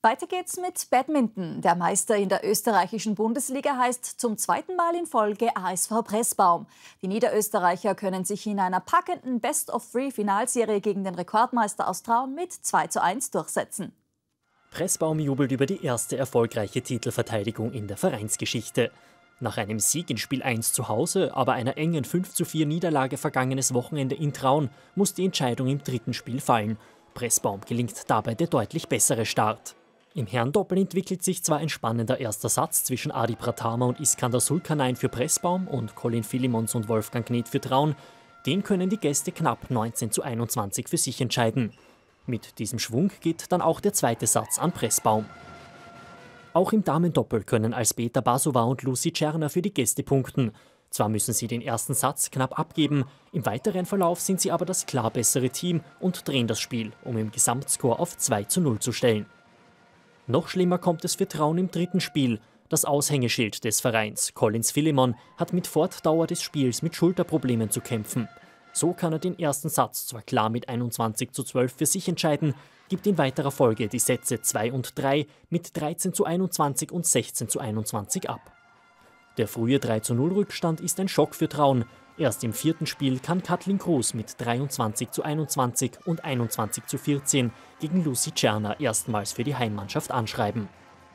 Weiter geht's mit Badminton. Der Meister in der österreichischen Bundesliga heißt zum zweiten Mal in Folge ASV Pressbaum. Die Niederösterreicher können sich in einer packenden Best-of-Three-Finalserie gegen den Rekordmeister aus Traun mit 2:1 durchsetzen. Pressbaum jubelt über die erste erfolgreiche Titelverteidigung in der Vereinsgeschichte. Nach einem Sieg in Spiel 1 zu Hause, aber einer engen 5:4 Niederlage vergangenes Wochenende in Traun, muss die Entscheidung im dritten Spiel fallen. Pressbaum gelingt dabei der deutlich bessere Start. Im Herrendoppel entwickelt sich zwar ein spannender erster Satz zwischen Adi Pratama und Iskander Sulkanayn für Pressbaum und Colin Filimons und Wolfgang Kneth für Traun. Den können die Gäste knapp 19:21 für sich entscheiden. Mit diesem Schwung geht dann auch der zweite Satz an Pressbaum. Auch im Damendoppel können Alzbeta Basova und Lucy Czerner für die Gäste punkten. Zwar müssen sie den ersten Satz knapp abgeben, im weiteren Verlauf sind sie aber das klar bessere Team und drehen das Spiel, um im Gesamtscore auf 2:0 zu stellen. Noch schlimmer kommt es für Traun im dritten Spiel. Das Aushängeschild des Vereins, Collins Filimon, hat mit Fortdauer des Spiels mit Schulterproblemen zu kämpfen. So kann er den ersten Satz zwar klar mit 21:12 für sich entscheiden, gibt in weiterer Folge die Sätze 2 und 3 mit 13:21 und 16:21 ab. Der frühe 3:0 Rückstand ist ein Schock für Traun. Erst im vierten Spiel kann Katlin Kruse mit 23:21 und 21:14 gegen Lucy Czerner erstmals für die Heimmannschaft anschreiben.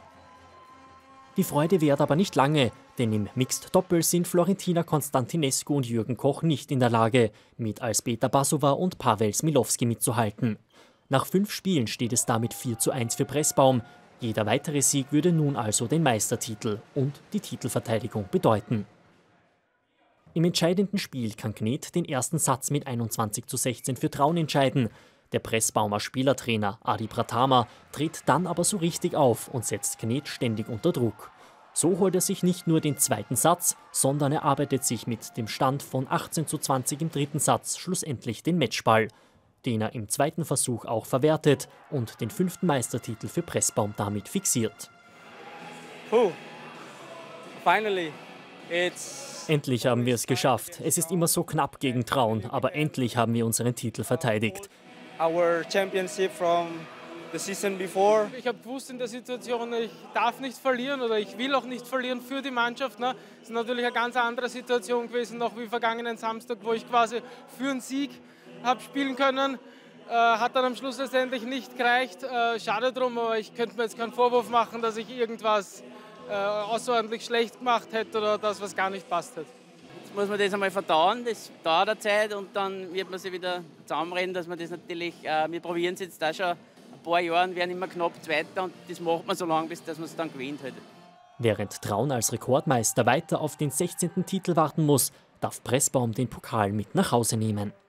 Die Freude währt aber nicht lange, denn im Mixed-Doppel sind Florentina Constantinescu und Jürgen Koch nicht in der Lage, mit Alzbeta Basova und Pavel Smilowski mitzuhalten. Nach 5 Spielen steht es damit 4:1 für Pressbaum. Jeder weitere Sieg würde nun also den Meistertitel und die Titelverteidigung bedeuten. Im entscheidenden Spiel kann Kneth den ersten Satz mit 21:16 für Traun entscheiden. Der Pressbaumer Spielertrainer Adi Pratama dreht dann aber so richtig auf und setzt Kneth ständig unter Druck. So holt er sich nicht nur den zweiten Satz, sondern er arbeitet sich mit dem Stand von 18:20 im dritten Satz schlussendlich den Matchball, den er im zweiten Versuch auch verwertet und den 5. Meistertitel für Pressbaum damit fixiert. Endlich haben wir es geschafft. Es ist immer so knapp gegen Traun, aber endlich haben wir unseren Titel verteidigt. Ich habe gewusst in der Situation, ich darf nicht verlieren oder ich will auch nicht verlieren für die Mannschaft. Ne? Das ist natürlich eine ganz andere Situation gewesen, noch wie vergangenen Samstag, wo ich quasi für einen Sieg habe spielen können. Hat dann am Schluss letztendlich nicht gereicht. Schade drum, aber ich könnte mir jetzt keinen Vorwurf machen, dass ich irgendwas außerordentlich schlecht gemacht hätte oder das, was gar nicht passt hätte. Jetzt muss man das einmal verdauen, das dauert eine Zeit und dann wird man sich wieder zusammenreden, dass man das natürlich, wir probieren es jetzt auch schon ein paar Jahre und werden immer knapp Zweiter und das macht man so lange, bis dass man es dann gewinnt. Halt. Während Traun als Rekordmeister weiter auf den 16. Titel warten muss, darf Pressbaum den Pokal mit nach Hause nehmen.